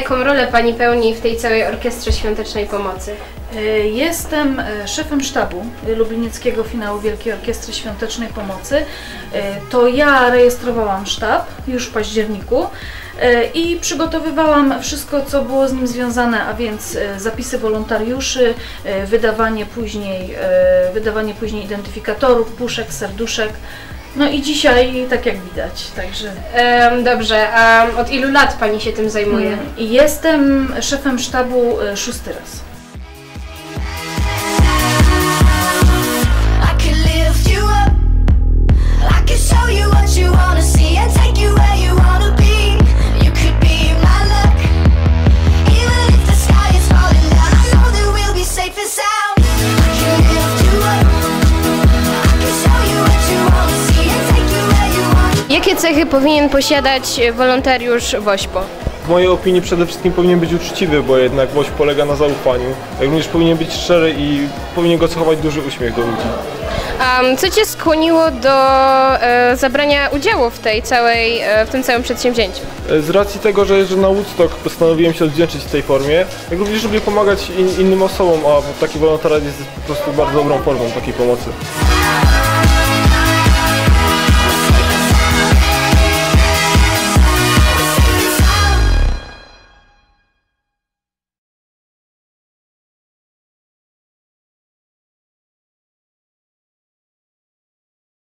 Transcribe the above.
jaką rolę Pani pełni w tej całej Orkiestrze Świątecznej Pomocy? Jestem szefem sztabu Lublinieckiego Finału Wielkiej Orkiestry Świątecznej Pomocy. To ja rejestrowałam sztab już w październiku i przygotowywałam wszystko, co było z nim związane, a więc zapisy wolontariuszy, wydawanie później identyfikatorów, puszek, serduszek. No i dzisiaj tak jak widać, także... Dobrze, a od ilu lat Pani się tym zajmuje? Jestem szefem sztabu 6. raz. Jakie cechy powinien posiadać wolontariusz WOŚP-u? W mojej opinii przede wszystkim powinien być uczciwy, bo jednak WOŚP polega na zaufaniu. Jak również powinien być szczery i powinien go cechować duży uśmiech do ludzi. Co Cię skłoniło do zabrania udziału w tym całym przedsięwzięciu? Z racji tego, że jeżdżę na Woodstock, postanowiłem się odwdzięczyć w tej formie. Jak również lubię pomagać innym osobom, a taki wolontariat jest po prostu bardzo dobrą formą takiej pomocy.